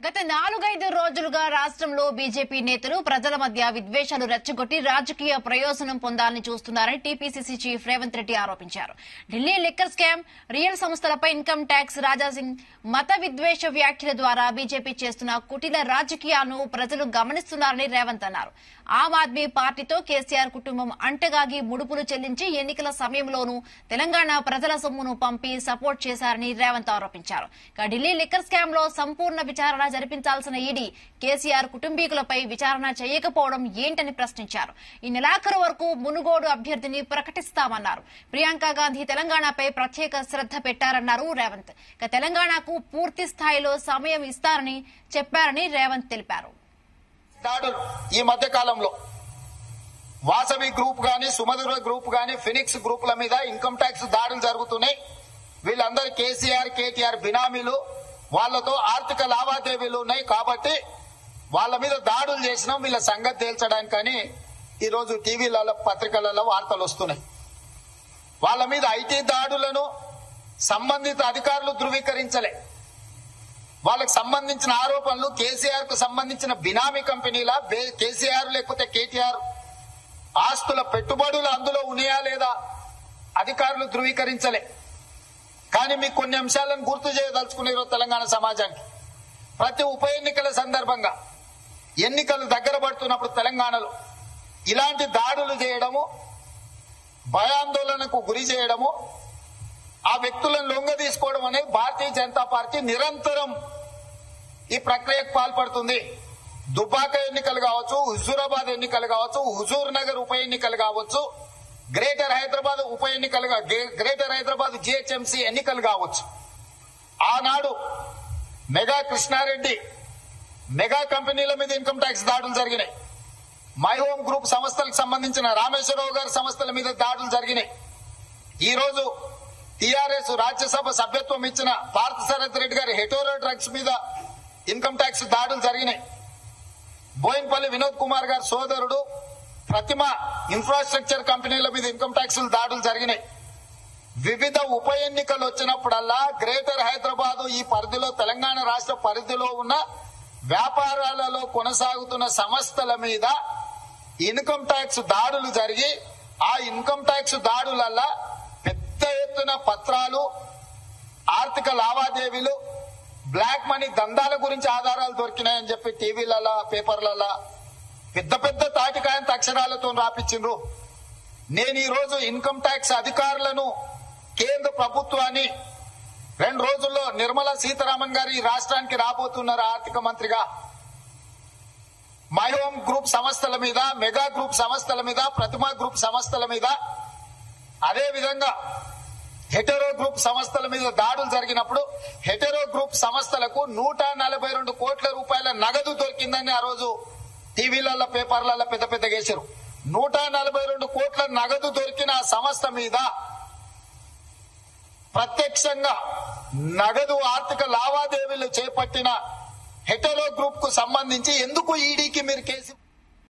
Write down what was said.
గత 4-5 రోజులుగా రాష్ట్రంలో బీజేపీ నేతలు ప్రజల మధ్య విద్వేషాలు రెచ్చగొట్టి రాజకీయ ప్రయోజనం పొందాలని చూస్తున్నారని టీపీసీసీ చీఫ్ రేవంత్ రెడ్డి ఆరోపించారు. ఢిల్లీ లిక్కర్ స్కామ్, రియల్ సంస్థలపై ఇన్కమ్ ట్యాక్స్, రాజాసింగ్ మత విద్వేష వ్యాఖ్యల ద్వారా బీజేపీ చేస్తున్న కుటిల రాజకీయాలను ప్రజలు గమనిస్తున్నారని రేవంత్ అన్నారు. ఆమ్ ఆద్మీ పార్టీతో కేసీఆర్ కుటుంబం అంటగాగి ముడుపులు చెల్లించి ఎన్నికల సమయంలోనూ తెలంగాణ ప్రజల సొమ్మును పంపి సపోర్ట్ చేశారని రేవంత్ ఆరోపించారు. ఢిల్లీ లిక్కర్ స్కామ్ లో సంపూర్ణ విచారణ జరిపించాల్సిన ఈడీ కేసీఆర్ కుటుంబీకులపై విచారణ చేయకపోవడం ఏంటని ప్రశ్నించారు. ఈ నెలాఖరు వరకు మునుగోడు అభ్యర్థిని ప్రకటిస్తామన్నారు. ప్రియాంక గాంధీ తెలంగాణపై ప్రత్యేక శ్రద్ధ పెట్టారన్నారు రేవంత్. తెలంగాణకు పూర్తి స్థాయిలో సమయం ఇస్తారని చెప్పారని రేవంత్ తెలిపారు. ఈ మధ్య కాలంలో వాసవి గ్రూప్ గాని, సుమధుర గ్రూప్ గాని, ఫినిక్స్ గ్రూపుల మీద ఇన్కమ్ ట్యాక్స్ దాడులు జరుగుతున్నాయి. వీళ్ళందరూ కేసీఆర్, కేటీఆర్ బినామీలు, వాళ్లతో ఆర్థిక లావాదేవీలు ఉన్నాయి. కాబట్టి వాళ్ళ మీద దాడులు చేసినాం, వీళ్ళ సంగతి తేల్చడానికని ఈరోజు టీవీలలో, పత్రికలలో వార్తలు వస్తున్నాయి. వాళ్ళ మీద ఐటీ దాడులను సంబంధిత అధికారులు ధృవీకరించలే. వాళ్ళకు సంబంధించిన ఆరోపణలు కేసీఆర్ కు సంబంధించిన బినామీ కంపెనీల, కేసీఆర్ లేకపోతే కేటీఆర్ ఆస్తుల పెట్టుబడులు అందులో ఉన్నాయా లేదా అధికారులు ధృవీకరించలే. కానీ మీకు కొన్ని అంశాలను గుర్తు చేయదలుచుకున్నారు తెలంగాణ సమాజానికి. ప్రతి ఉప ఎన్నికల సందర్భంగా ఎన్నికలు దగ్గర పడుతున్నప్పుడు తెలంగాణలో ఇలాంటి దాడులు చేయడము, భయాందోళనకు గురి చేయడము, ఆ వ్యక్తులను లొంగ తీసుకోవడం అనేది భారతీయ జనతా పార్టీ నిరంతరం ఈ ప్రక్రియకు పాల్పడుతుంది. దుబ్బాక ఎన్నికలు కావచ్చు, హుజూరాబాద్ ఎన్నికలు కావచ్చు, హుజూర్ నగర్ ఉప ఎన్నికలు కావచ్చు, గ్రేటర్ హైదరాబాద్ ఉప ఎన్నికలు, గ్రేటర్ హైదరాబాద్ జిహెచ్ఎంసీ ఎన్నికలు కావచ్చు. ఆనాడు మెగా కృష్ణారెడ్డి, మెగా కంపెనీల మీద ఇన్కమ్ ట్యాక్స్ దాడులు జరిగినాయి. మై హోమ్ గ్రూప్ సంస్థలకు సంబంధించిన రామేశ్వరరావు గారి సంస్థల మీద దాడులు జరిగినాయి. ఈ రోజు టీఆర్ఎస్ రాజ్యసభ సభ్యత్వం ఇచ్చిన పార్థసారథి రెడ్డి గారి హెటోరో డ్రగ్స్ మీద ఇన్కమ్ ట్యాక్స్ దాడులు జరిగినాయి. బోయిన్పల్లి వినోద్ కుమార్ గారి సోదరుడు ప్రతిమ ఇన్ఫ్రాస్ట్రక్చర్ కంపెనీల మీద ఇన్కమ్ ట్యాక్స్ దాడులు జరిగినాయి. వివిధ ఉప ఎన్నికలు వచ్చినప్పుడల్లా గ్రేటర్ హైదరాబాద్ ఈ పరిధిలో, తెలంగాణ రాష్ట్ర పరిధిలో ఉన్న వ్యాపారాలలో కొనసాగుతున్న సంస్థల మీద ఇన్కమ్ ట్యాక్స్ దాడులు జరిగి, ఆ ఇన్కమ్ ట్యాక్స్ దాడులల్లా పెద్ద ఎత్తున పత్రాలు, ఆర్థిక లావాదేవీలు, బ్లాక్ మనీ దందాల గురించి ఆధారాలు దొరికినాయని చెప్పి టీవీలలో, పేపర్లలో పెద్ద పెద్ద తాటికాయంత అక్షరాలతో రాపించిండ్రు. నేను ఈ రోజు ఇన్కమ్ ట్యాక్స్ అధికారులను, కేంద్ర ప్రభుత్వాన్ని 2 రోజుల్లో నిర్మలా సీతారామన్ గారు ఈ రాష్ట్రానికి రాబోతున్నారు ఆర్థిక మంత్రిగా. మై హోమ్ గ్రూప్ సంస్థల మీద, మెగా గ్రూప్ సంస్థల మీద, ప్రతిమ గ్రూప్ సంస్థల మీద, అదే విధంగా హెటెరో గ్రూప్ సంస్థల మీద దాడులు జరిగినప్పుడు హెటెరో గ్రూప్ సంస్థలకు 142 కోట్ల రూపాయల నగదు దొరికిందని ఆ రోజు టీవీలలో, పేపర్లలో పెద్ద పెద్ద గేశారు. 142 కోట్ల నగదు దొరికిన ఆ సంస్థ మీద ప్రత్యక్షంగా నగదు ఆర్థిక లావాదేవీలు చేపట్టిన హెటెరో గ్రూప్ కు సంబంధించి ఎందుకు ఈడీకి మీరు కేసు